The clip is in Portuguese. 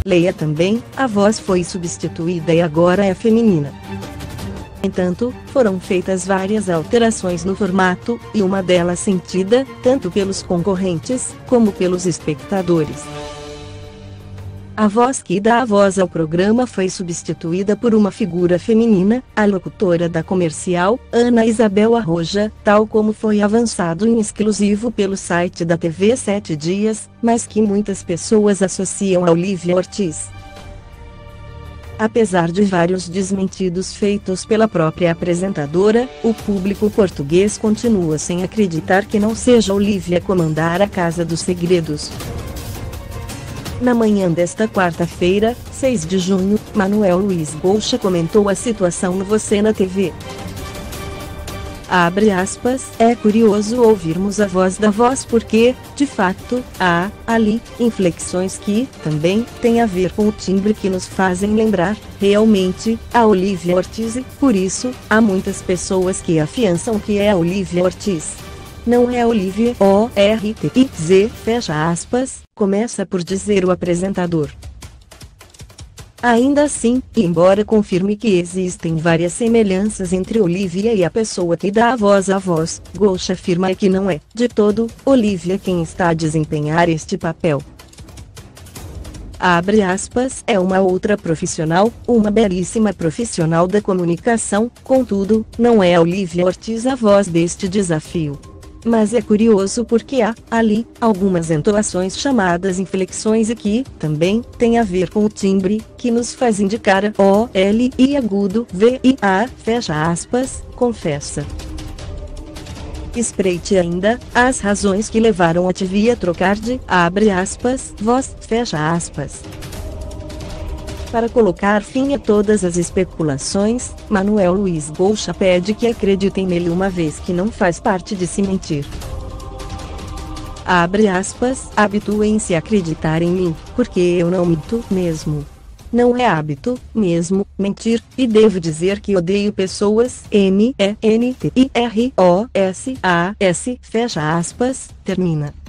Leia também, a voz foi substituída e agora é feminina. No entanto, foram feitas várias alterações no formato, e uma delas sentida, tanto pelos concorrentes, como pelos espectadores. A voz que dá a voz ao programa foi substituída por uma figura feminina, a locutora da comercial, Ana Isabel Arroja, tal como foi avançado em exclusivo pelo site da TV 7 Dias, mas que muitas pessoas associam a Olivia Ortiz. Apesar de vários desmentidos feitos pela própria apresentadora, o público português continua sem acreditar que não seja Olivia comandar a Casa dos Segredos. Na manhã desta quarta-feira, 6 de junho, Manuel Luiz Goucha comentou a situação no Você na TV. Abre aspas, é curioso ouvirmos a voz da voz porque, de fato, há, ali, inflexões que, também, têm a ver com o timbre que nos fazem lembrar, realmente, a Olivia Ortiz e, por isso, há muitas pessoas que afiançam que é a Olivia Ortiz. Não é Olivia Ortiz, fecha aspas, começa por dizer o apresentador. Ainda assim, embora confirme que existem várias semelhanças entre Olivia e a pessoa que dá a voz, Goucha afirma que não é, de todo, Olivia quem está a desempenhar este papel. Abre aspas, é uma outra profissional, uma belíssima profissional da comunicação, contudo, não é a Olivia Ortiz a voz deste desafio. Mas é curioso porque há, ali, algumas entoações chamadas inflexões e que, também, têm a ver com o timbre, que nos faz indicar a O, L e agudo V e A, fecha aspas, confessa. Espreite ainda, as razões que levaram a TV a trocar de, abre aspas, voz, fecha aspas. Para colocar fim a todas as especulações, Manuel Luiz Goucha pede que acreditem nele uma vez que não faz parte de se mentir. Abre aspas, habituem-se a acreditar em mim, porque eu não minto mesmo. Não é hábito, mesmo, mentir, e devo dizer que odeio pessoas, M-E-N-T-I-R-O-S-A-S, fecha aspas, termina.